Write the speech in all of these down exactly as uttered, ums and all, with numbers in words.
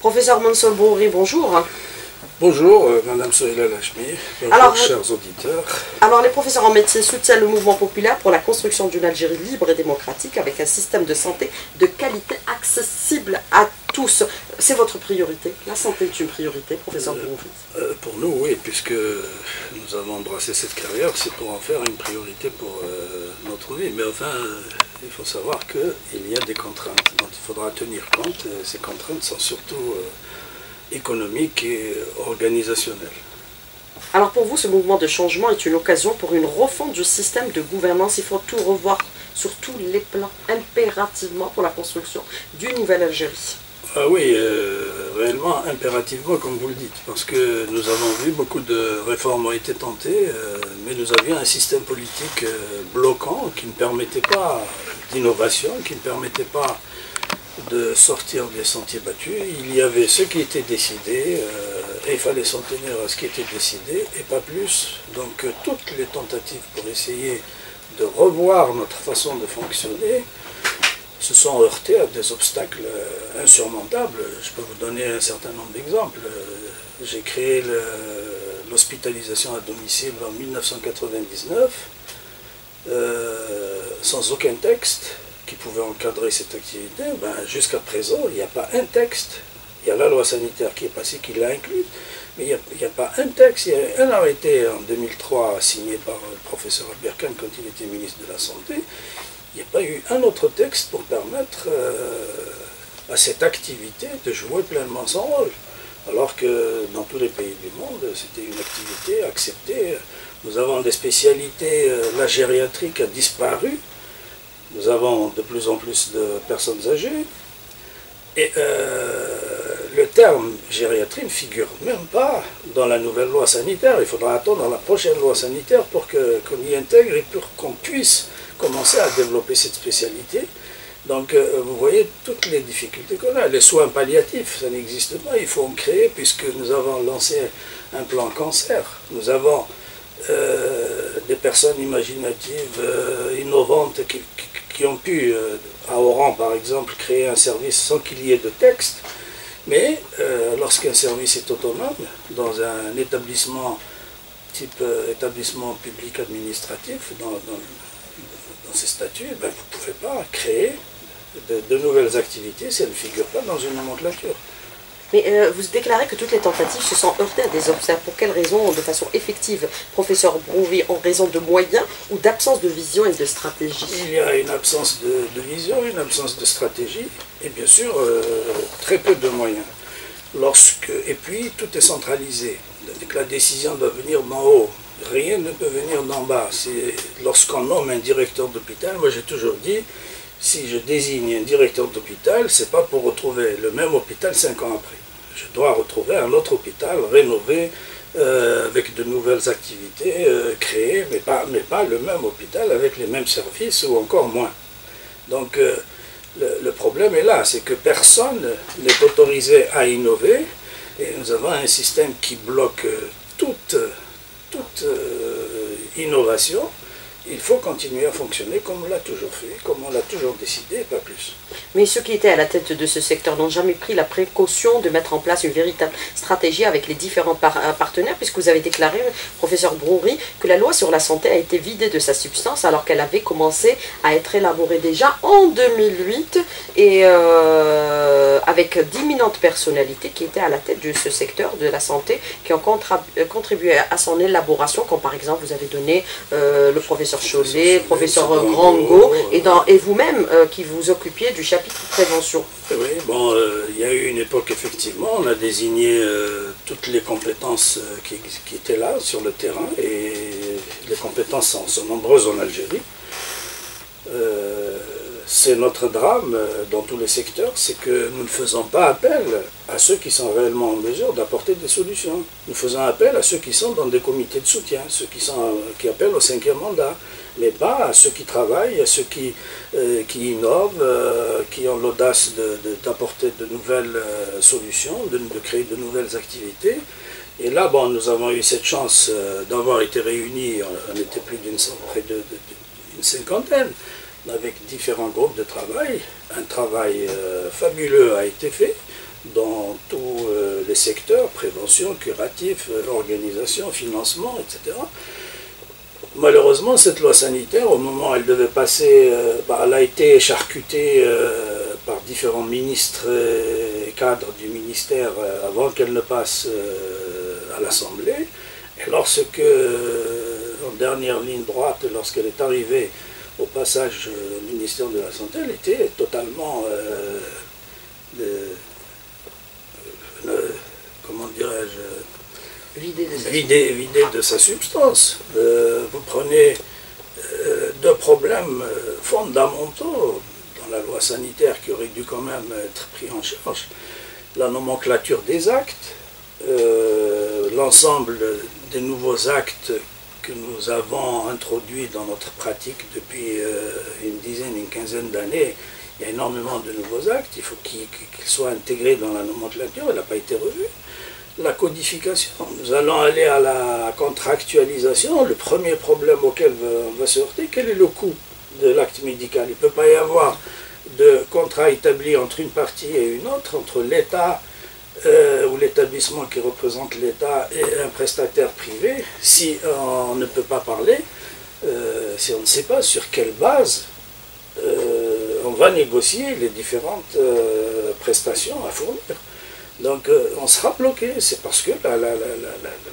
Professeur Mansour Bourri, bonjour. Bonjour, euh, Madame Sohila Lachmi, bonjour alors, chers auditeurs. Alors, les professeurs en médecine soutiennent le mouvement populaire pour la construction d'une Algérie libre et démocratique avec un système de santé de qualité accessible à tous. C'est votre priorité? La santé est une priorité, professeur euh, Bourri? euh, Pour nous, oui, puisque nous avons embrassé cette carrière, c'est pour en faire une priorité pour euh, notre vie. Mais enfin, euh, il faut savoir qu'il y a des contraintes dont il faudra tenir compte. Et ces contraintes sont surtout euh, économiques et organisationnelles. Alors pour vous, ce mouvement de changement est une occasion pour une refonte du système de gouvernance. Il faut tout revoir sur tous les plans, impérativement, pour la construction d'une nouvelle Algérie. Ah oui, euh, réellement, impérativement, comme vous le dites, parce que nous avons vu beaucoup de réformes ont été tentées, euh, mais nous avions un système politique euh, bloquant qui ne permettait pas d'innovation, qui ne permettait pas de sortir des sentiers battus. Il y avait ce qui était décidé, euh, et il fallait s'en tenir à ce qui était décidé, et pas plus. Donc euh, toutes les tentatives pour essayer de revoir notre façon de fonctionner se sont heurtés à des obstacles euh, insurmontables. Je peux vous donner un certain nombre d'exemples. Euh, J'ai créé l'hospitalisation à domicile en mille neuf cent quatre-vingt-dix-neuf, euh, sans aucun texte qui pouvait encadrer cette activité. Ben, jusqu'à présent, il n'y a pas un texte. Il y a la loi sanitaire qui est passée, qui l'a inclus, mais il n'y a, a pas un texte. Il y a un arrêté en deux mille trois signé par le professeur Albert Kahn quand il était ministre de la Santé. Il n'y a pas eu un autre texte pour permettre euh, à cette activité de jouer pleinement son rôle. Alors que dans tous les pays du monde, c'était une activité acceptée. Nous avons des spécialités, euh, la gériatrie a disparu. Nous avons de plus en plus de personnes âgées. Et euh, le terme gériatrie ne figure même pas dans la nouvelle loi sanitaire. Il faudra attendre la prochaine loi sanitaire pour qu'on y intègre et pour qu'on puisse commencer à développer cette spécialité. Donc euh, vous voyez toutes les difficultés qu'on a. Les soins palliatifs, ça n'existe pas, il faut en créer puisque nous avons lancé un plan cancer. Nous avons euh, des personnes imaginatives, euh, innovantes qui, qui, qui ont pu, euh, à Oran par exemple, créer un service sans qu'il y ait de texte. Mais euh, lorsqu'un service est autonome, dans un établissement type euh, établissement public administratif, dans, dans, dans ces statuts, ben, vous ne pouvez pas créer de, de nouvelles activités si elles ne figurent pas dans une nomenclature. Mais euh, vous déclarez que toutes les tentatives se sont heurtées à des obstacles. Pour quelles raisons, de façon effective, professeur Bourri, en raison de moyens ou d'absence de vision et de stratégie? Il y a une absence de, de vision, une absence de stratégie, et bien sûr, euh, très peu de moyens. Lorsque, et puis, tout est centralisé. La décision doit venir d'en haut. Rien ne peut venir d'en bas. Lorsqu'on nomme un directeur d'hôpital, moi j'ai toujours dit, si je désigne un directeur d'hôpital, c'est pas pour retrouver le même hôpital cinq ans après. Je dois retrouver un autre hôpital rénové, euh, avec de nouvelles activités euh, créées, mais pas, mais pas le même hôpital avec les mêmes services ou encore moins. Donc euh, le, le problème est là, c'est que personne n'est autorisé à innover et nous avons un système qui bloque toute, toute euh, innovation. Il faut continuer à fonctionner comme on l'a toujours fait, comme on l'a toujours décidé, pas plus. Mais ceux qui étaient à la tête de ce secteur n'ont jamais pris la précaution de mettre en place une véritable stratégie avec les différents par partenaires, puisque vous avez déclaré, professeur Bourri, que la loi sur la santé a été vidée de sa substance alors qu'elle avait commencé à être élaborée déjà en deux mille huit et euh, avec d'imminentes personnalités qui étaient à la tête de ce secteur de la santé, qui ont contribué à son élaboration, comme par exemple vous avez donné euh, le professeur Chollet, professeur Grango, et, et vous-même euh, qui vous occupiez du chapitre prévention. Oui, bon, euh, il y a eu une époque, effectivement, on a désigné euh, toutes les compétences euh, qui, qui étaient là, sur le terrain, et les compétences sont, sont nombreuses en Algérie. Euh, c'est notre drame euh, dans tous les secteurs, c'est que nous ne faisons pas appel à ceux qui sont réellement en mesure d'apporter des solutions. Nous faisons appel à ceux qui sont dans des comités de soutien, ceux qui, sont, qui appellent au cinquième mandat, mais pas à ceux qui travaillent, à ceux qui, euh, qui innovent, euh, qui ont l'audace d'apporter de, de, de nouvelles euh, solutions, de, de créer de nouvelles activités. Et là, bon, nous avons eu cette chance euh, d'avoir été réunis, on, on était plus d'une près de, de, d'une cinquantaine, avec différents groupes de travail. Un travail euh, fabuleux a été fait. dans tous euh, les secteurs, prévention, curatif, euh, organisation, financement, et cetera. Malheureusement, cette loi sanitaire, au moment où elle devait passer, euh, bah, elle a été charcutée euh, par différents ministres et cadres du ministère euh, avant qu'elle ne passe euh, à l'Assemblée. Et lorsque, euh, en dernière ligne droite, lorsqu'elle est arrivée au passage euh, au ministère de la Santé, elle était totalement, euh, de, euh, comment dirais-je, Vidé de, vidé, vidé de sa substance. Euh, vous prenez euh, deux problèmes euh, fondamentaux dans la loi sanitaire qui auraient dû quand même être pris en charge. La nomenclature des actes, euh, l'ensemble des nouveaux actes que nous avons introduits dans notre pratique depuis euh, une dizaine, une quinzaine d'années. Il y a énormément de nouveaux actes, il faut qu'ils qu'ils soient intégrés dans la nomenclature, elle n'a pas été revue. La codification, nous allons aller à la contractualisation. Le premier problème auquel on va se heurter, quel est le coût de l'acte médical? Il ne peut pas y avoir de contrat établi entre une partie et une autre, entre l'État euh, ou l'établissement qui représente l'État et un prestataire privé, si on ne peut pas parler, euh, si on ne sait pas sur quelle base euh, on va négocier les différentes euh, prestations à fournir. Donc euh, on sera bloqué, c'est parce que la, la, la, la, la,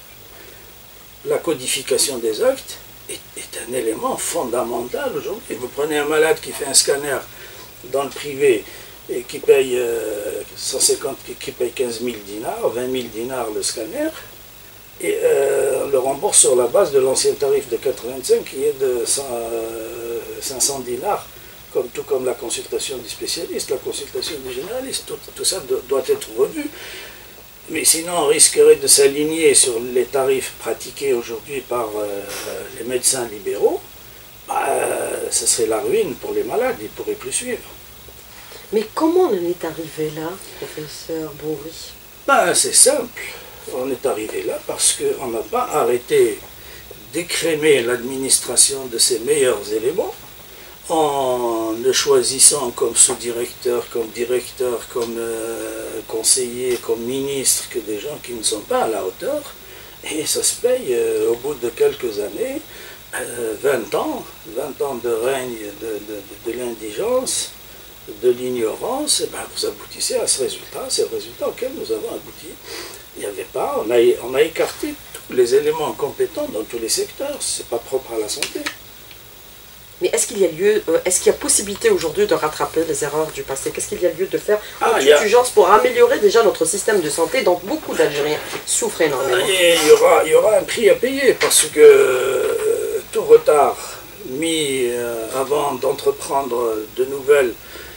la codification des actes est, est un élément fondamental aujourd'hui. Vous prenez un malade qui fait un scanner dans le privé et qui paye, euh, cent cinquante, qui paye quinze mille dinars, vingt mille dinars le scanner, et euh, on le rembourse sur la base de l'ancien tarif de quatre-vingt-cinq qui est de cent, euh, cinq cents dinars. Comme, tout comme la consultation du spécialiste, la consultation du généraliste, tout, tout ça do, doit être revu. Mais sinon, on risquerait de s'aligner sur les tarifs pratiqués aujourd'hui par euh, les médecins libéraux. Bah, euh, ce serait la ruine pour les malades, ils ne pourraient plus suivre. Mais comment on en est arrivé là, professeur Bourri? Bah, c'est simple. On est arrivé là parce qu'on n'a pas arrêté d'écrémer l'administration de ses meilleurs éléments, en le choisissant comme sous-directeur, comme directeur, comme euh, conseiller, comme ministre, que des gens qui ne sont pas à la hauteur. Et ça se paye euh, au bout de quelques années, euh, vingt ans, vingt ans de règne de, de, de l'indigence, de l'ignorance, et ben vous aboutissez à ce résultat, c'est le résultat auquel nous avons abouti. Il n'y avait pas, on a, on a écarté tous les éléments compétents dans tous les secteurs, c'est pas propre à la santé. Mais est-ce qu'il y a lieu, euh, est-ce qu'il y a possibilité aujourd'hui de rattraper les erreurs du passé? Qu'est-ce qu'il y a lieu de faire en ah, toute a... urgence pour améliorer déjà notre système de santé dont beaucoup d'Algériens souffrent énormément? Et il y aura, il y aura un prix à payer parce que euh, tout retard mis euh, avant d'entreprendre de nouvelles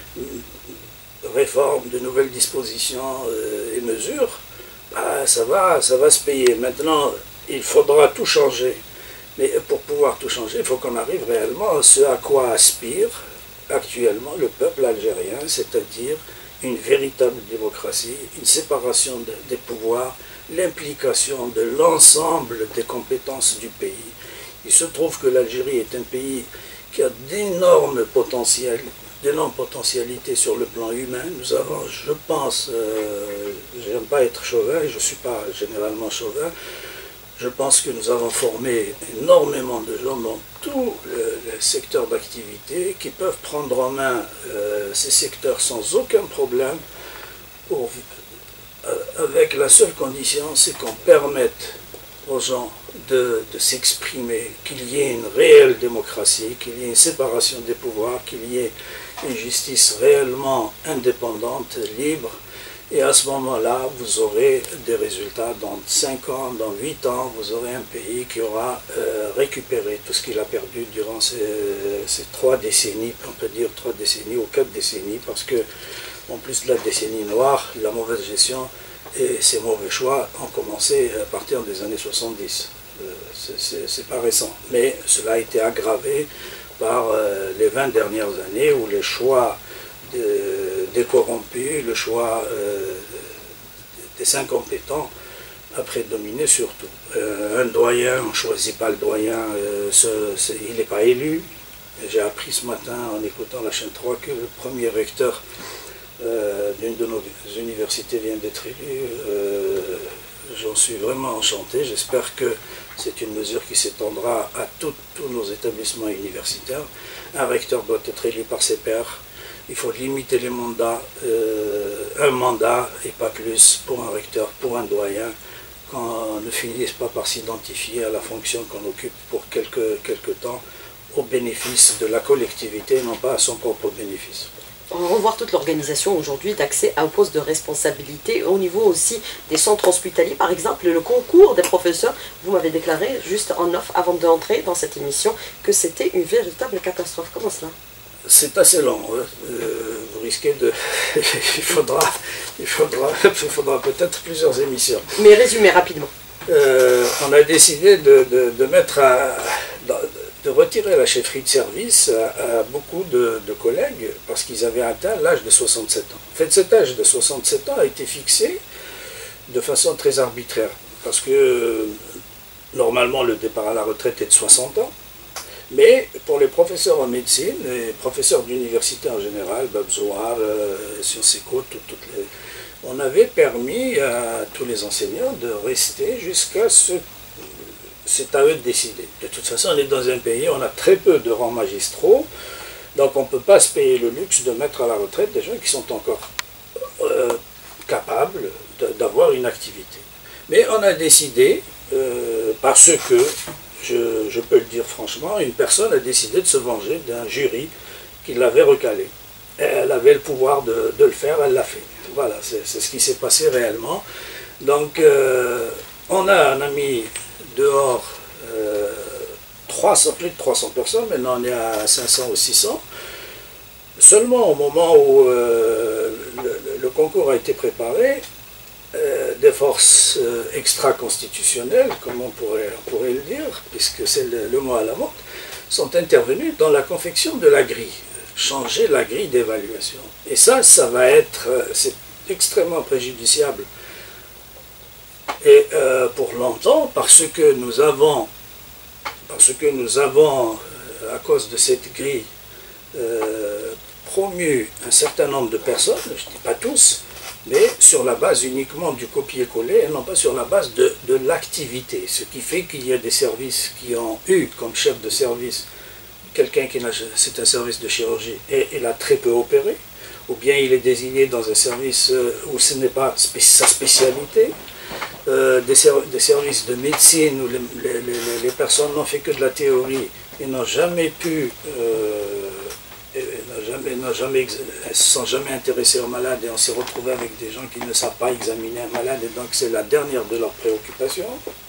réformes, de nouvelles dispositions euh, et mesures, bah, ça va, ça va se payer. Maintenant, il faudra tout changer. Mais pour pouvoir tout changer, il faut qu'on arrive réellement à ce à quoi aspire actuellement le peuple algérien, c'est-à-dire une véritable démocratie, une séparation de, des pouvoirs, l'implication de l'ensemble des compétences du pays. Il se trouve que l'Algérie est un pays qui a d'énormes potentiels, d'énormes potentialités sur le plan humain. Nous avons, je pense, euh, je n'aime pas être chauvin, je ne suis pas généralement chauvin, je pense que nous avons formé énormément de gens dans tous les secteurs d'activité qui peuvent prendre en main euh, ces secteurs sans aucun problème, pour, euh, avec la seule condition, c'est qu'on permette aux gens de, de s'exprimer, qu'il y ait une réelle démocratie, qu'il y ait une séparation des pouvoirs, qu'il y ait une justice réellement indépendante, libre. Et à ce moment-là, vous aurez des résultats dans cinq ans, dans huit ans, vous aurez un pays qui aura euh, récupéré tout ce qu'il a perdu durant ces, ces trois décennies, on peut dire trois décennies ou quatre décennies, parce que, en plus de la décennie noire, la mauvaise gestion et ces mauvais choix ont commencé à partir des années soixante-dix. Euh, c'est pas récent, mais cela a été aggravé par euh, les vingt dernières années où les choix De, des corrompus, le choix euh, des incompétents a prédominé surtout. Euh, un doyen, on ne choisit pas le doyen, euh, ce, ce, il n'est pas élu. J'ai appris ce matin en écoutant la chaîne trois que le premier recteur euh, d'une de nos universités vient d'être élu. Euh, J'en suis vraiment enchanté. J'espère que c'est une mesure qui s'étendra à tout, tous nos établissements universitaires. Un recteur doit être élu par ses pairs. Il faut limiter les mandats, euh, un mandat et pas plus pour un recteur, pour un doyen, qu'on ne finisse pas par s'identifier à la fonction qu'on occupe pour quelques, quelques temps au bénéfice de la collectivité et non pas à son propre bénéfice. On va revoir toute l'organisation aujourd'hui d'accès à un poste de responsabilité au niveau aussi des centres hospitaliers. Par exemple, le concours des professeurs, vous m'avez déclaré juste en off avant d'entrer dans cette émission que c'était une véritable catastrophe. Comment cela? C'est assez long. Hein. Euh, vous risquez de... il faudra, il faudra, il faudra peut-être plusieurs émissions. Mais résumez rapidement. Euh, on a décidé de, de, de mettre à... de retirer la chefferie de service à, à beaucoup de, de collègues parce qu'ils avaient atteint l'âge de soixante-sept ans. En fait, cet âge de soixante-sept ans a été fixé de façon très arbitraire parce que normalement le départ à la retraite est de soixante ans, mais pour les professeurs en médecine, les professeurs d'université en général, Babzoar, euh, Sciences Éco, tout, toutes les, on avait permis à tous les enseignants de rester jusqu'à ce c'est à eux de décider. De toute façon, on est dans un pays, on a très peu de rangs magistraux, donc on ne peut pas se payer le luxe de mettre à la retraite des gens qui sont encore euh, capables d'avoir une activité. Mais on a décidé, euh, parce que, je, je peux le dire franchement, une personne a décidé de se venger d'un jury qui l'avait recalé. Elle avait le pouvoir de, de le faire, elle l'a fait. Voilà, c'est ce qui s'est passé réellement. Donc, euh, on a un ami dehors, euh, trois cents, plus de trois cents personnes, maintenant on est à cinq cents ou six cents. Seulement au moment où euh, le, le concours a été préparé, euh, des forces euh, extra-constitutionnelles, comme on pourrait, on pourrait le dire, puisque c'est le, le mot à la mode, sont intervenues dans la confection de la grille, changer la grille d'évaluation. Et ça, ça va être, c'est extrêmement préjudiciable. Et euh, pour longtemps, parce que nous avons, parce que nous avons, euh, à cause de cette grille, euh, promu un certain nombre de personnes, je ne dis pas tous, mais sur la base uniquement du copier-coller et non pas sur la base de, de l'activité. Ce qui fait qu'il y a des services qui ont eu comme chef de service quelqu'un qui n'a, c'est un service de chirurgie et il a très peu opéré, ou bien il est désigné dans un service où ce n'est pas spé sa spécialité. Euh, des, ser des services de médecine où les, les, les, les personnes n'ont fait que de la théorie et n'ont jamais pu, euh, n'ont jamais, n'ont jamais, ne se sont jamais intéressés aux malades et on s'est retrouvé avec des gens qui ne savent pas examiner un malade et donc c'est la dernière de leurs préoccupations.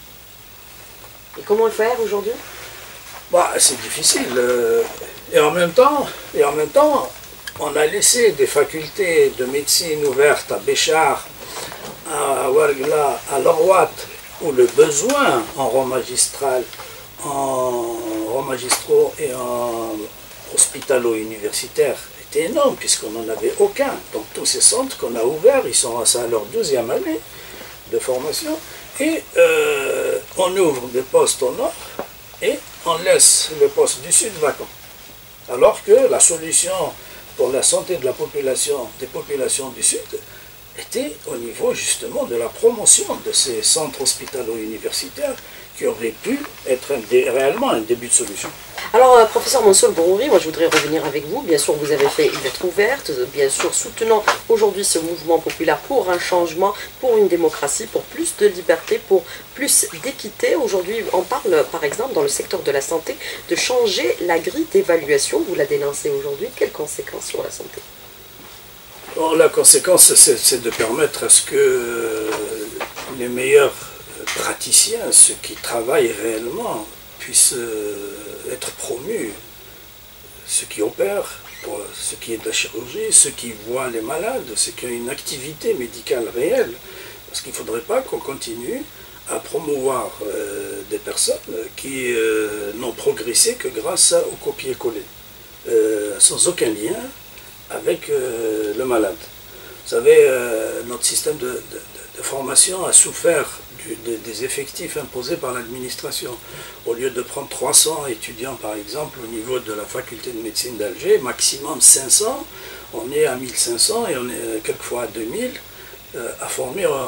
Et comment le faire aujourd'hui? Bah, c'est difficile. Euh, et en même temps, et en même temps, on a laissé des facultés de médecine ouvertes à Béchar, à Ouargla, à Lorwat, où le besoin en rang magistral, en rang magistraux et en hospitalo-universitaire était énorme, puisqu'on n'en avait aucun. Donc tous ces centres qu'on a ouverts, ils sont à leur douzième année de formation, et euh, on ouvre des postes au nord, et on laisse les postes du sud vacants. Alors que la solution pour la santé de la population, des populations du sud, était au niveau justement de la promotion de ces centres hospitalo-universitaires qui auraient pu être un dé, réellement un début de solution. Alors, euh, professeur Mansour Broury, moi je voudrais revenir avec vous. Bien sûr, vous avez fait une lettre ouverte, bien sûr, soutenant aujourd'hui ce mouvement populaire pour un changement, pour une démocratie, pour plus de liberté, pour plus d'équité. Aujourd'hui, on parle, par exemple, dans le secteur de la santé, de changer la grille d'évaluation. Vous la dénoncez aujourd'hui. Quelles conséquences sur la santé? Bon, la conséquence, c'est de permettre à ce que les meilleurs praticiens, ceux qui travaillent réellement, puissent être promus. Ceux qui opèrent, pour ce qui est de la chirurgie, ceux qui voient les malades, ceux qui ont une activité médicale réelle. Parce qu'il ne faudrait pas qu'on continue à promouvoir euh, des personnes qui euh, n'ont progressé que grâce au copier-coller, euh, sans aucun lien avec euh, le malade. Vous savez, euh, notre système de, de, de formation a souffert du, de, des effectifs imposés par l'administration. Au lieu de prendre trois cents étudiants, par exemple, au niveau de la faculté de médecine d'Alger, maximum cinq cents, on est à mille cinq cents et on est quelquefois à deux mille euh, à former, euh,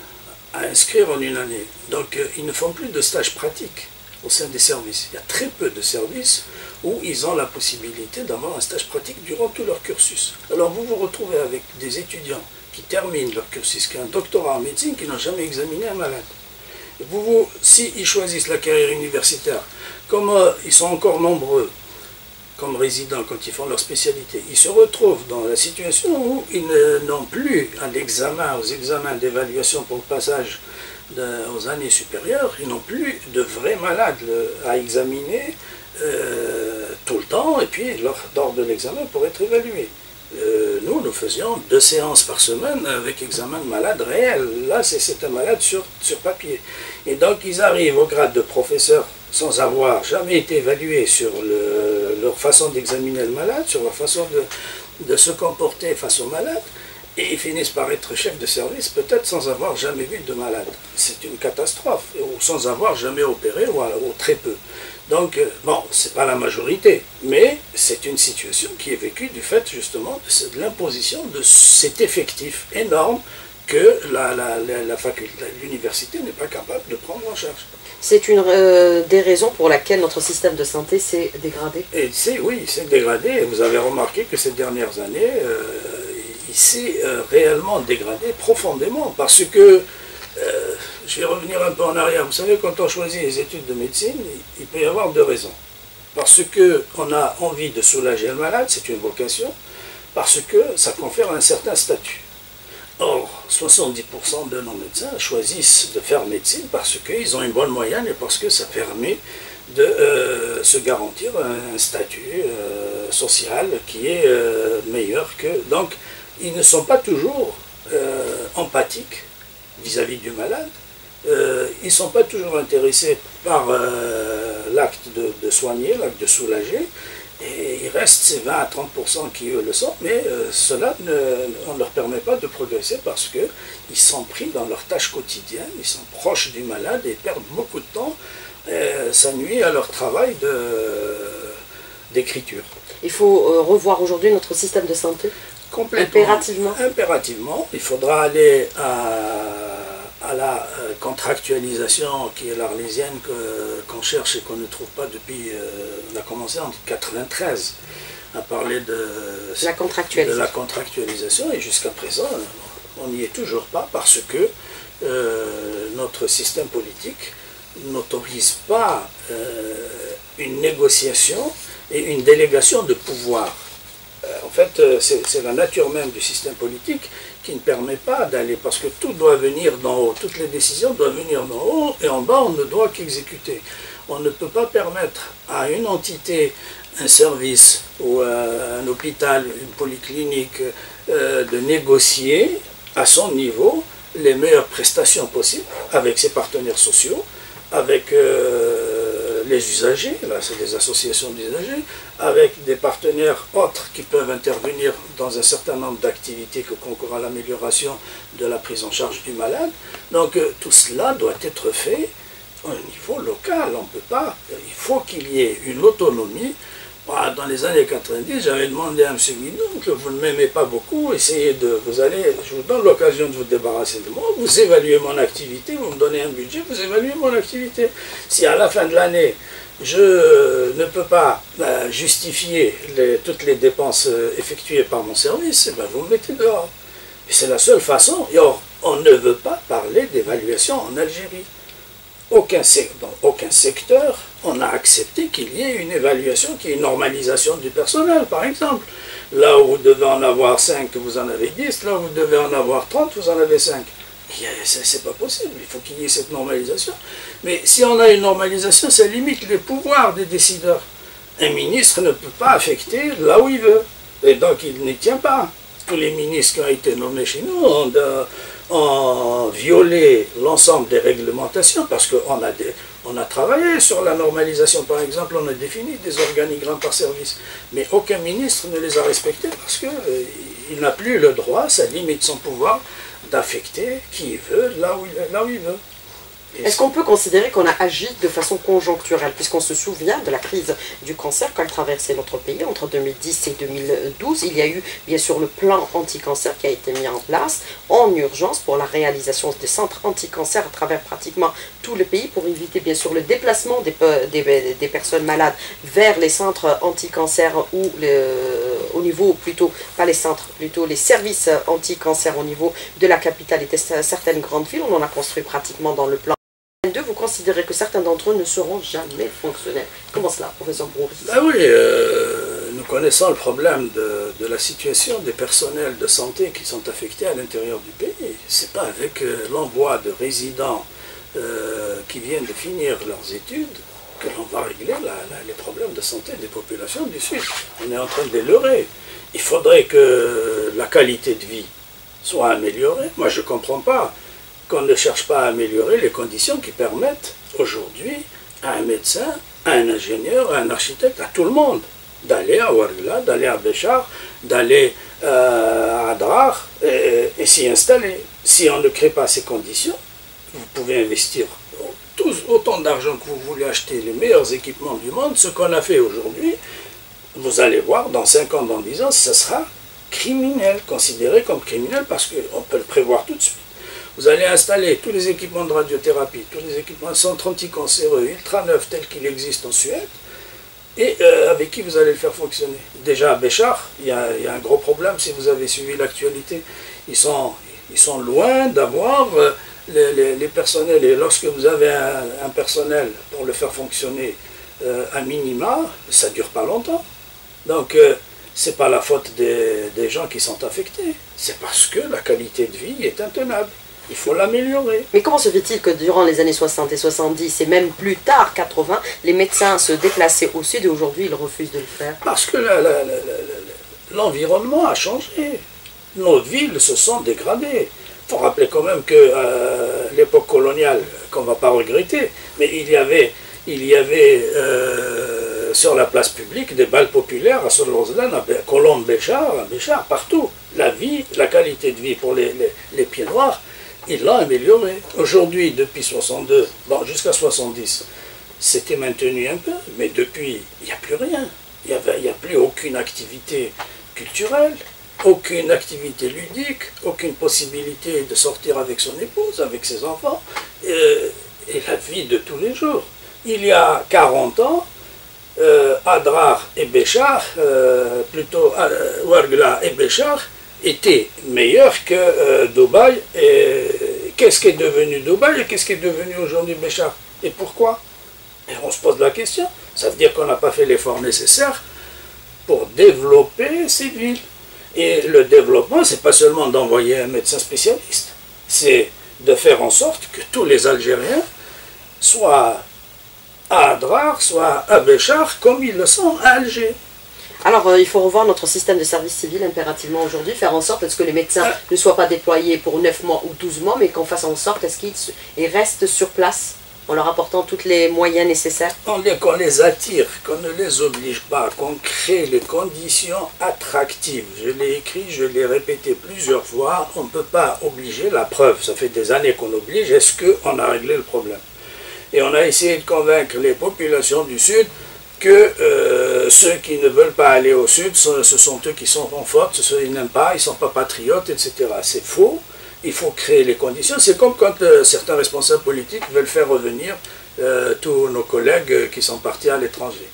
à inscrire en une année. Donc euh, ils ne font plus de stages pratiques au sein des services. Il y a très peu de services où ils ont la possibilité d'avoir un stage pratique durant tout leur cursus. Alors vous vous retrouvez avec des étudiants qui terminent leur cursus, qui ont un doctorat en médecine, qui n'ont jamais examiné un malade. Vous, vous, si ils choisissent la carrière universitaire, comme euh, ils sont encore nombreux, comme résidents quand ils font leur spécialité, ils se retrouvent dans la situation où ils n'ont plus à l'examen, aux examens d'évaluation pour le passage de, aux années supérieures, ils n'ont plus de vrais malades à examiner euh, tout le temps, et puis lors de l'examen pour être évalués. Euh, nous, nous faisions deux séances par semaine avec examen de malade réel. Là, c'est un malade sur, sur papier. Et donc, ils arrivent au grade de professeur sans avoir jamais été évalués sur le, leur façon d'examiner le malade, sur leur façon de, de se comporter face au malade, et ils finissent par être chef de service, peut-être sans avoir jamais vu de malade. C'est une catastrophe, ou sans avoir jamais opéré, ou, ou très peu. Donc, bon, c'est pas la majorité, mais c'est une situation qui est vécue du fait, justement, de, de l'imposition de cet effectif énorme que la, la, la, la faculté, l'université n'est pas capable de prendre en charge. C'est une euh, des raisons pour laquelle notre système de santé s'est dégradé. Et c'est, oui, c'est dégradé, et vous avez remarqué que ces dernières années, euh, il s'est euh, réellement dégradé profondément, parce que Euh, je vais revenir un peu en arrière. Vous savez, quand on choisit les études de médecine, il peut y avoir deux raisons. Parce qu'on a envie de soulager le malade, c'est une vocation, parce que ça confère un certain statut. Or, soixante-dix pour cent de nos médecins choisissent de faire médecine parce qu'ils ont une bonne moyenne et parce que ça permet de euh, se garantir un, un statut euh, social qui est euh, meilleur que... Donc, ils ne sont pas toujours euh, empathiques vis-à-vis du malade, euh, ils ne sont pas toujours intéressés par euh, l'acte de, de soigner, l'acte de soulager, et il reste ces vingt à trente pour cent qui eux le sont, mais euh, cela ne, on ne leur permet pas de progresser parce qu'ils sont pris dans leurs tâches quotidiennes, ils sont proches du malade et perdent beaucoup de temps, euh, ça nuit à leur travail d'écriture. Il faut euh, revoir aujourd'hui notre système de santé. Complètement. Impérativement. Impérativement. Il faudra aller à, à la contractualisation qui est l'arlésienne qu'on qu cherche et qu'on ne trouve pas depuis... Euh, on a commencé en quatre-vingt-treize à parler de la contractualisation, de la contractualisation et jusqu'à présent, on n'y est toujours pas parce que euh, notre système politique n'autorise pas euh, une négociation et une délégation de pouvoir. En fait, c'est la nature même du système politique qui ne permet pas d'aller, parce que tout doit venir d'en haut, toutes les décisions doivent venir d'en haut, et en bas, on ne doit qu'exécuter. On ne peut pas permettre à une entité, un service, ou un hôpital, une polyclinique, euh, de négocier à son niveau les meilleures prestations possibles avec ses partenaires sociaux, avec euh, les usagers, là c'est des associations d'usagers, avec des partenaires autres qui peuvent intervenir dans un certain nombre d'activités qui concourent à l'amélioration de la prise en charge du malade. Donc euh, tout cela doit être fait au niveau local, on ne peut pas, il faut qu'il y ait une autonomie. Dans les années quatre-vingt-dix, j'avais demandé à M. Guidon que vous ne m'aimez pas beaucoup, essayez de, vous allez, je vous donne l'occasion de vous débarrasser de moi, vous évaluez mon activité, vous me donnez un budget, vous évaluez mon activité. Si à la fin de l'année, je ne peux pas euh, justifier les, toutes les dépenses euh, effectuées par mon service, eh ben, vous me mettez dehors. Et c'est la seule façon, et or, on ne veut pas parler d'évaluation en Algérie. Aucun, dans aucun secteur, on a accepté qu'il y ait une évaluation, qu'il y ait une normalisation du personnel, par exemple. Là où vous devez en avoir cinq, vous en avez dix, là où vous devez en avoir trente, vous en avez cinq. C'est pas possible, il faut qu'il y ait cette normalisation. Mais si on a une normalisation, ça limite les pouvoirs des décideurs. Un ministre ne peut pas affecter là où il veut, et donc il n'y tient pas. Tous les ministres qui ont été nommés chez nous ont... De, ont violé l'ensemble des réglementations parce qu'on a, des, on a travaillé sur la normalisation, par exemple, on a défini des organigrammes par service, mais aucun ministre ne les a respectés parce qu'il euh, n'a plus le droit, ça limite son pouvoir d'affecter qui il veut là où il, là où il veut. Est-ce qu'on peut considérer qu'on a agi de façon conjoncturelle, puisqu'on se souvient de la crise du cancer quand elle traversait notre pays entre deux mille dix et deux mille douze. Il y a eu bien sûr le plan anti-cancer qui a été mis en place en urgence pour la réalisation des centres anti-cancer à travers pratiquement tout le pays pour éviter bien sûr le déplacement des, des, des personnes malades vers les centres anti-cancer ou le, au niveau plutôt, pas les centres, plutôt les services anti-cancer au niveau de la capitale et de certaines grandes villes. On en a construit pratiquement dans le plan. Vous considérez que certains d'entre eux ne seront jamais fonctionnels. Comment cela, professeur Broury? Ah oui, euh, nous connaissons le problème de, de la situation des personnels de santé qui sont affectés à l'intérieur du pays. C'est pas avec euh, l'envoi de résidents euh, qui viennent de finir leurs études que l'on va régler la, la, les problèmes de santé des populations du Sud. On est en train de les leurrer. Il faudrait que la qualité de vie soit améliorée. Moi, je ne comprends pas qu'on ne cherche pas à améliorer les conditions qui permettent aujourd'hui à un médecin, à un ingénieur, à un architecte, à tout le monde, d'aller à Ouargla, d'aller à Béchar, d'aller euh, à Adrar et, et s'y installer. Si on ne crée pas ces conditions, vous pouvez investir tous, autant d'argent que vous voulez acheter les meilleurs équipements du monde. Ce qu'on a fait aujourd'hui, vous allez voir, dans cinq ans, dans dix ans, ce sera criminel, considéré comme criminel parce qu'on peut le prévoir tout de suite. Vous allez installer tous les équipements de radiothérapie, tous les équipements de centres anticancéreux, ultra neufs tels qu'il existe en Suède, et euh, avec qui vous allez le faire fonctionner. Déjà à Béchar, il y, y a un gros problème si vous avez suivi l'actualité. Ils sont, ils sont loin d'avoir euh, les, les, les personnels, et lorsque vous avez un, un personnel pour le faire fonctionner euh, à minima, ça ne dure pas longtemps. Donc, euh, ce n'est pas la faute des, des gens qui sont affectés, c'est parce que la qualité de vie est intenable. Il faut l'améliorer. Mais comment se fait-il que durant les années soixante et soixante-dix, et même plus tard, quatre-vingts, les médecins se déplaçaient au sud et aujourd'hui ils refusent de le faire? Parce que l'environnement a changé. Nos villes se sont dégradées. Il faut rappeler quand même que euh, l'époque coloniale, qu'on ne va pas regretter, mais il y avait, il y avait euh, sur la place publique des balles populaires à Solozdan, à Colombe, Béchar, à Béchar, partout. La vie, la qualité de vie pour les, les, les pieds noirs, il l'a amélioré. Aujourd'hui, depuis soixante-deux, bon, jusqu'à soixante-dix, c'était maintenu un peu, mais depuis, il n'y a plus rien. Il n'y a, a plus aucune activité culturelle, aucune activité ludique, aucune possibilité de sortir avec son épouse, avec ses enfants, et, et la vie de tous les jours. Il y a quarante ans, euh, Adrar et Béchar, euh, plutôt euh, Ouargla et Béchar, était meilleur que euh, Dubaï. Et qu'est-ce qui est devenu Dubaï et qu'est-ce qui est devenu aujourd'hui Béchar? Et pourquoi? Et on se pose la question. Ça veut dire qu'on n'a pas fait l'effort nécessaire pour développer ces villes. Et le développement, c'est pas seulement d'envoyer un médecin spécialiste, c'est de faire en sorte que tous les Algériens soient à Adrar, soit à Béchar, comme ils le sont à Alger. Alors, euh, il faut revoir notre système de service civil impérativement aujourd'hui, faire en sorte que les médecins ah. ne soient pas déployés pour neuf mois ou douze mois, mais qu'on fasse en sorte qu'ils restent sur place, en leur apportant tous les moyens nécessaires. Qu'on les attire, qu'on ne les oblige pas, qu'on crée les conditions attractives. Je l'ai écrit, je l'ai répété plusieurs fois, on ne peut pas obliger, la preuve, ça fait des années qu'on oblige, est-ce qu'on a réglé le problème? Et on a essayé de convaincre les populations du Sud que euh, ceux qui ne veulent pas aller au Sud, ce, ce sont eux qui sont en faute, ceux qui n'aiment pas, ils ne sont pas patriotes, et cetera. C'est faux, il faut créer les conditions. C'est comme quand euh, certains responsables politiques veulent faire revenir euh, tous nos collègues qui sont partis à l'étranger.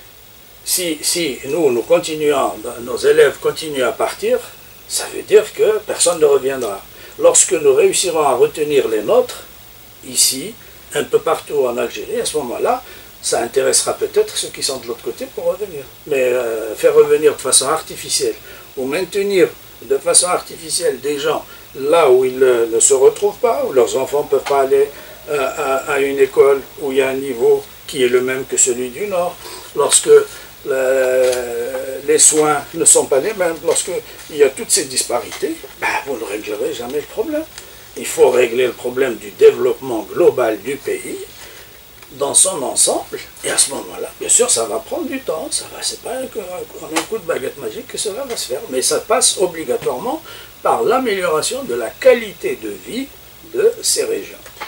Si, si nous, nous continuons, nos élèves continuent à partir, ça veut dire que personne ne reviendra. Lorsque nous réussirons à retenir les nôtres, ici, un peu partout en Algérie, à ce moment-là, ça intéressera peut-être ceux qui sont de l'autre côté pour revenir. Mais euh, faire revenir de façon artificielle, ou maintenir de façon artificielle des gens là où ils ne, ne se retrouvent pas, où leurs enfants ne peuvent pas aller euh, à, à une école où il y a un niveau qui est le même que celui du Nord, lorsque le, les soins ne sont pas les mêmes, lorsqu'il y a toutes ces disparités, ben, vous ne réglerez jamais le problème. Il faut régler le problème du développement global du pays dans son ensemble, et à ce moment-là, bien sûr, ça va prendre du temps, ça va, c'est pas un, un coup de baguette magique que cela va se faire, mais ça passe obligatoirement par l'amélioration de la qualité de vie de ces régions.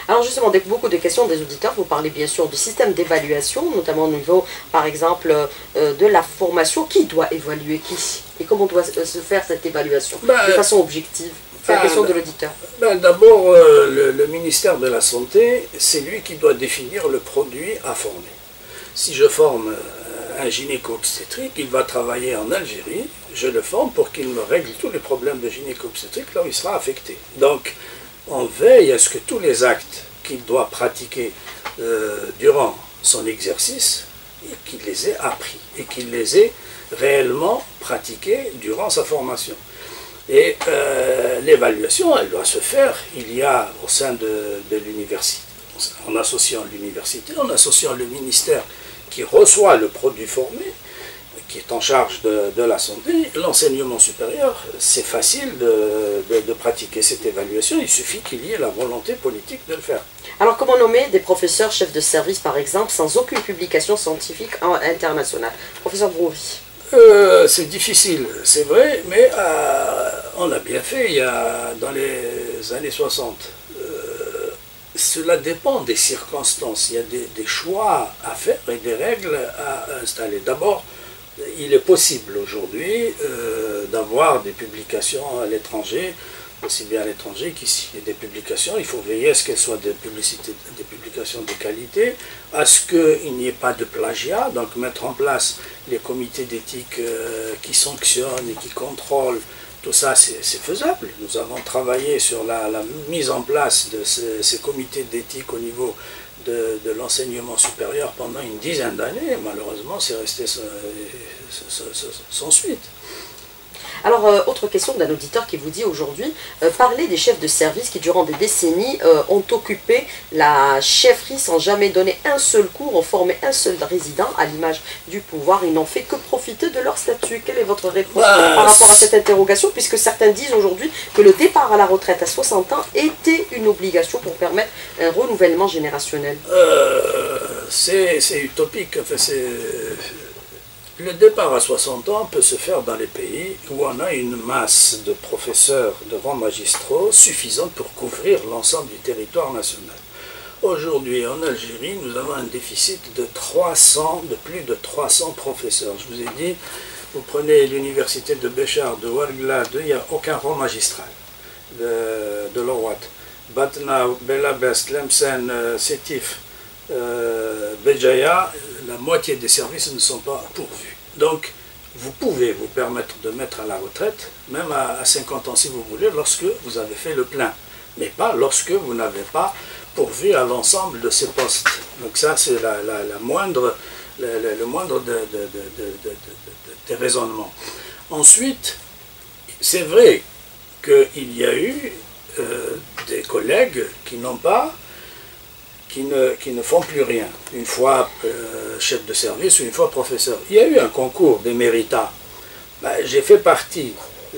Alors justement, des- beaucoup de questions des auditeurs, vous parlez bien sûr du système d'évaluation, notamment au niveau, par exemple, euh, de la formation. Qui doit évaluer qui? Et comment doit se se faire cette évaluation Ben, de façon objective? C'est la ben, question de l'auditeur. Ben, D'abord, euh, le, le ministère de la Santé, c'est lui qui doit définir le produit à former. Si je forme euh, un gynéco-obstétrique, il va travailler en Algérie, je le forme pour qu'il me règle tous les problèmes de gynéco-obstétrique là où il sera affecté. Donc, on veille à ce que tous les actes qu'il doit pratiquer euh, durant son exercice, qu'il les ait appris et qu'il les ait réellement pratiqués durant sa formation. Et euh, l'évaluation, elle doit se faire, il y a au sein de, de l'université, en associant l'université, en associant le ministère qui reçoit le produit formé, qui est en charge de, de la santé, l'enseignement supérieur, c'est facile de, de, de pratiquer cette évaluation, il suffit qu'il y ait la volonté politique de le faire. Alors comment nommer des professeurs chefs de service, par exemple, sans aucune publication scientifique en- internationale? Professeur Brouvi. Euh, c'est difficile, c'est vrai, mais euh, on a bien fait il y a, dans les années soixante. Euh, cela dépend des circonstances. Il y a des, des choix à faire et des règles à installer. D'abord, il est possible aujourd'hui euh, d'avoir des publications à l'étranger, aussi bien à l'étranger qu'ici. Et des publications, il faut veiller à ce qu'elles soient des, publicités, des publications de qualité, à ce qu'il n'y ait pas de plagiat, donc mettre en place les comités d'éthique euh, qui sanctionnent et qui contrôlent, tout ça c'est faisable. Nous avons travaillé sur la, la mise en place de ces, ces comités d'éthique au niveau de, de l'enseignement supérieur pendant une dizaine d'années. Malheureusement, c'est resté sans, sans, sans, sans suite. Alors, euh, autre question d'un auditeur qui vous dit aujourd'hui, euh, parler des chefs de service qui, durant des décennies, euh, ont occupé la chefferie sans jamais donner un seul cours, ont formé un seul résident, à l'image du pouvoir, ils n'ont fait que profiter de leur statut. Quelle est votre réponse bah, par rapport à cette interrogation, puisque certains disent aujourd'hui que le départ à la retraite à soixante ans était une obligation pour permettre un renouvellement générationnel? euh, C'est utopique, enfin, c'est... Le départ à soixante ans peut se faire dans les pays où on a une masse de professeurs, de rangs magistraux suffisante pour couvrir l'ensemble du territoire national. Aujourd'hui, en Algérie, nous avons un déficit de trois cents, de plus de trois cents professeurs. Je vous ai dit, vous prenez l'université de Béchar, de Ouargla, il n'y a aucun rang magistral de, de l'Orwat. Batna, Belabès, Tlemcen, Sétif, Euh, Béjaïa, la moitié des services ne sont pas pourvus. Donc, vous pouvez vous permettre de mettre à la retraite, même à, à cinquante ans si vous voulez, lorsque vous avez fait le plein, mais pas lorsque vous n'avez pas pourvu à l'ensemble de ces postes. Donc ça, c'est la, la, la moindre, le, le, le moindre de, de, de, de, de, de, des raisonnements. Ensuite, c'est vrai qu'il y a eu euh, des collègues qui n'ont pas Qui ne, qui ne font plus rien, une fois euh, chef de service ou une fois professeur. Il y a eu un concours des méritats. Ben, j'ai fait partie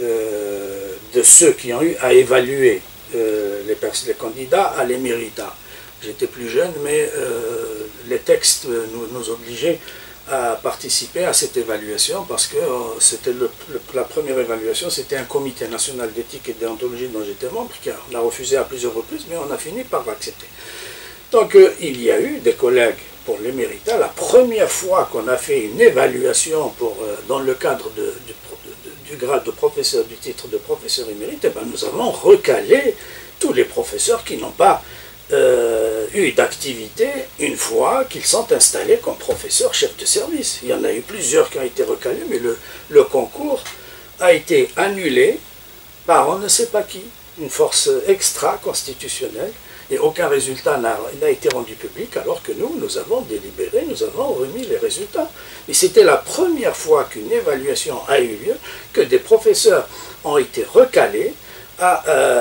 euh, de ceux qui ont eu à évaluer euh, les, les candidats à les méritats. J'étais plus jeune, mais euh, les textes nous, nous obligeaient à participer à cette évaluation parce que euh, c'était le, le, la première évaluation, c'était un comité national d'éthique et de déontologie dont j'étais membre, qui a, on a refusé à plusieurs reprises, mais on a fini par l'accepter. Donc euh, il y a eu des collègues pour les méritats. La première fois qu'on a fait une évaluation pour, euh, dans le cadre de, du, de, du grade de professeur, du titre de professeur émérite, eh ben, nous avons recalé tous les professeurs qui n'ont pas euh, eu d'activité une fois qu'ils sont installés comme professeurs chefs de service. Il y en a eu plusieurs qui ont été recalés, mais le, le concours a été annulé par on ne sait pas qui, une force extra-constitutionnelle. Et aucun résultat n'a été rendu public, alors que nous, nous avons délibéré, nous avons remis les résultats. Et c'était la première fois qu'une évaluation a eu lieu, que des professeurs ont été recalés à,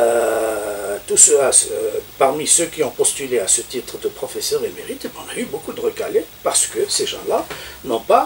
euh, tous ceux, à, euh, parmi ceux qui ont postulé à ce titre de professeur émérite. Et on a eu beaucoup de recalés, parce que ces gens-là n'ont pas,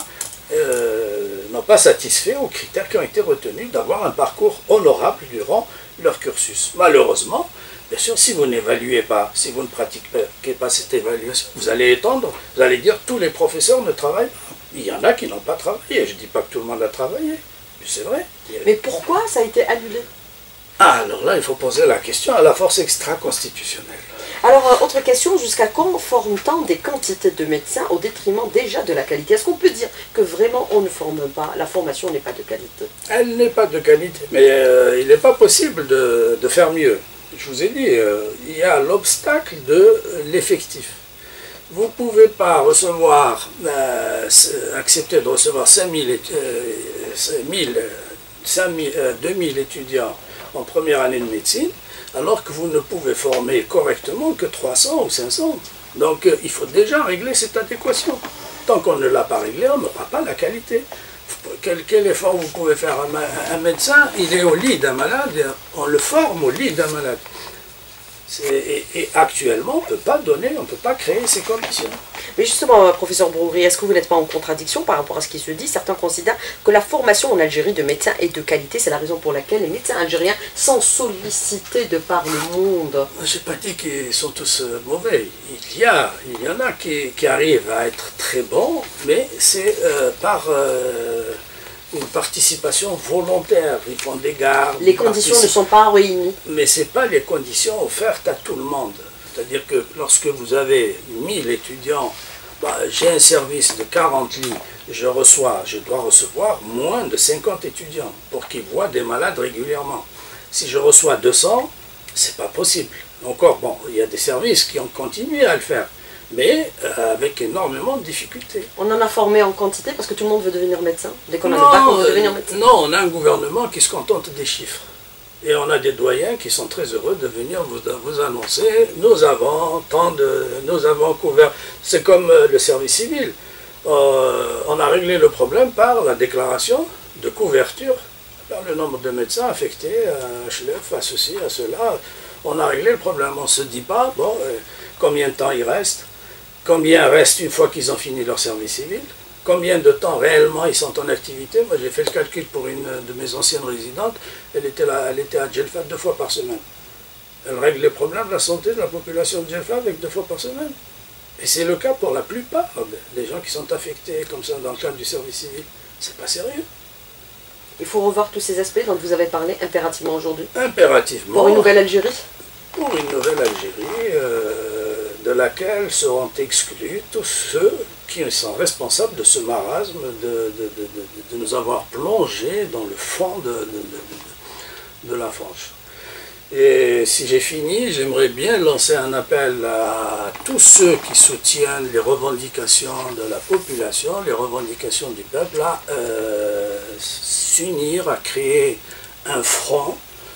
euh, n'ont pas satisfait aux critères qui ont été retenus d'avoir un parcours honorable durant leur cursus. Malheureusement, bien sûr, si vous n'évaluez pas, si vous ne pratiquez pas cette évaluation, vous allez étendre, vous allez dire tous les professeurs ne travaillent pas. Il y en a qui n'ont pas travaillé, je ne dis pas que tout le monde a travaillé, mais c'est vrai. Mais pourquoi ça a été annulé? Ah, alors là, il faut poser la question à la force extra-constitutionnelle. Alors, euh, autre question, jusqu'à quand forme-t-on des quantités de médecins au détriment déjà de la qualité? Est-ce qu'on peut dire que vraiment on ne forme pas, la formation n'est pas de qualité? Elle n'est pas de qualité, mais euh, il n'est pas possible de, de faire mieux. Je vous ai dit, euh, il y a l'obstacle de l'effectif. Vous ne pouvez pas recevoir, euh, accepter de recevoir cinq mille, deux mille étudiants en première année de médecine, alors que vous ne pouvez former correctement que trois cents ou cinq cents. Donc euh, il faut déjà régler cette adéquation. Tant qu'on ne l'a pas réglé, on n'aura pas la qualité. Quel, quel effort vous pouvez faire? Un, un médecin, il est au lit d'un malade, on le forme au lit d'un malade. Et, et actuellement, on ne peut pas donner, on ne peut pas créer ces conditions. Mais justement, professeur Broury, est-ce que vous n'êtes pas en contradiction par rapport à ce qui se dit? Certains considèrent que la formation en Algérie de médecins est de qualité. C'est la raison pour laquelle les médecins algériens sont sollicités de par le monde. Je n'ai pas dit qu'ils sont tous mauvais. Il y, a, il y en a qui, qui arrivent à être très bons, mais c'est euh, par... Euh, une participation volontaire, ils font des gardes. Les conditions ne sont pas réunies. Mais ce n'est pas les conditions offertes à tout le monde. C'est-à-dire que lorsque vous avez mille étudiants, bah, j'ai un service de quarante lits, je reçois, je dois recevoir moins de cinquante étudiants pour qu'ils voient des malades régulièrement. Si je reçois deux cents, ce n'est pas possible. Encore, bon, il y a des services qui ont continué à le faire, mais euh, avec énormément de difficultés. On en a formé en quantité parce que tout le monde veut devenir médecin. Dès qu'on n'en est pas, on veut devenir médecin. Non, on a un gouvernement qui se contente des chiffres. Et on a des doyens qui sont très heureux de venir vous, vous annoncer, nous avons tant de, nous avons couvert. C'est comme euh, le service civil. Euh, on a réglé le problème par la déclaration de couverture, par le nombre de médecins affectés à H L F, à ceci, à cela. On a réglé le problème. On ne se dit pas, bon, euh, combien de temps il reste? Combien reste une fois qu'ils ont fini leur service civil? Combien de temps réellement ils sont en activité? Moi j'ai fait le calcul pour une de mes anciennes résidentes, elle était, là, elle était à Djelfa deux fois par semaine. Elle règle les problèmes de la santé de la population de Djelfa avec deux fois par semaine. Et c'est le cas pour la plupart des gens qui sont affectés comme ça dans le cadre du service civil. C'est pas sérieux. Il faut revoir tous ces aspects dont vous avez parlé impérativement aujourd'hui. Impérativement. Pour une nouvelle Algérie? Pour une nouvelle Algérie. Euh, de laquelle seront exclus tous ceux qui sont responsables de ce marasme, de, de, de, de, de nous avoir plongé dans le fond de, de, de, de la fange. Et si j'ai fini, j'aimerais bien lancer un appel à tous ceux qui soutiennent les revendications de la population, les revendications du peuple, à euh, s'unir, à créer un front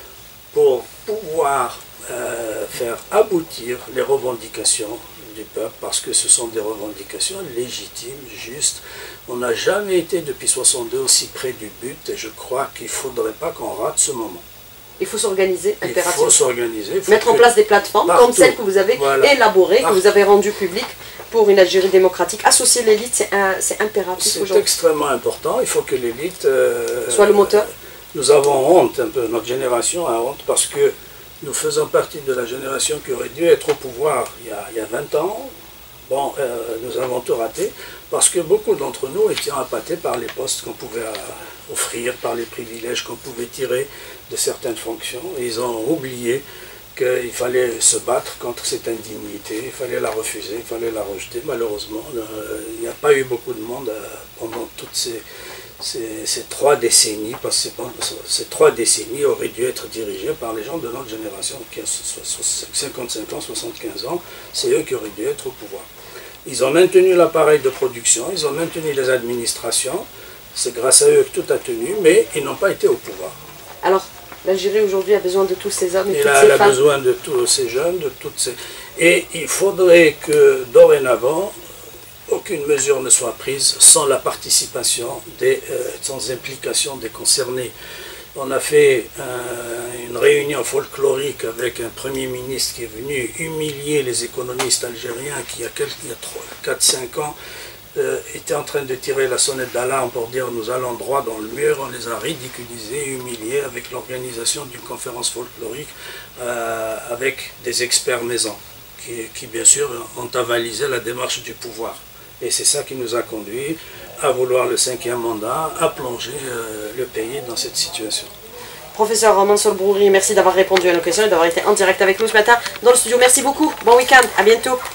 pour pouvoir Euh, faire aboutir les revendications du peuple, parce que ce sont des revendications légitimes, justes. On n'a jamais été depuis soixante-deux aussi près du but, et je crois qu'il ne faudrait pas qu'on rate ce moment. Il faut s'organiser impérativement. Il faut s'organiser. Mettre en place des plateformes partout, comme celles que vous avez voilà. élaborées, partout. que vous avez rendues publiques pour une Algérie démocratique. Associer l'élite, c'est impératif aujourd'hui. C'est extrêmement important. Il faut que l'élite euh, soit le moteur. Nous avons honte un peu, notre génération a honte, parce que nous faisons partie de la génération qui aurait dû être au pouvoir il y a, il y a vingt ans. Bon, euh, nous avons tout raté, parce que beaucoup d'entre nous étaient appâtés par les postes qu'on pouvait euh, offrir, par les privilèges qu'on pouvait tirer de certaines fonctions. Et ils ont oublié qu'il fallait se battre contre cette indignité, il fallait la refuser, il fallait la rejeter. Malheureusement, euh, il n'y a pas eu beaucoup de monde euh, pendant toutes ces... Ces, ces trois décennies, parce que ces, ces trois décennies auraient dû être dirigées par les gens de notre génération, qui ont cinquante-cinq ans, soixante-quinze ans, c'est eux qui auraient dû être au pouvoir. Ils ont maintenu l'appareil de production, ils ont maintenu les administrations, c'est grâce à eux que tout a tenu, mais ils n'ont pas été au pouvoir. Alors, l'Algérie aujourd'hui a besoin de tous ces hommes et, et toutes là, ces elle femmes. Elle a besoin de tous ces jeunes, de toutes ces... Et il faudrait que, dorénavant, aucune mesure ne soit prise sans la participation, des, euh, sans implication des concernés. On a fait euh, une réunion folklorique avec un Premier ministre qui est venu humilier les économistes algériens qui, il y a quatre cinq ans, euh, étaient en train de tirer la sonnette d'alarme pour dire nous allons droit dans le mur. On les a ridiculisés, humiliés avec l'organisation d'une conférence folklorique euh, avec des experts maison qui, qui bien sûr ont avalisé la démarche du pouvoir. Et c'est ça qui nous a conduit à vouloir le cinquième mandat, à plonger euh, le pays dans cette situation. Professeur Mansour Brouri, merci d'avoir répondu à nos questions et d'avoir été en direct avec nous ce matin dans le studio. Merci beaucoup. Bon week-end. À bientôt.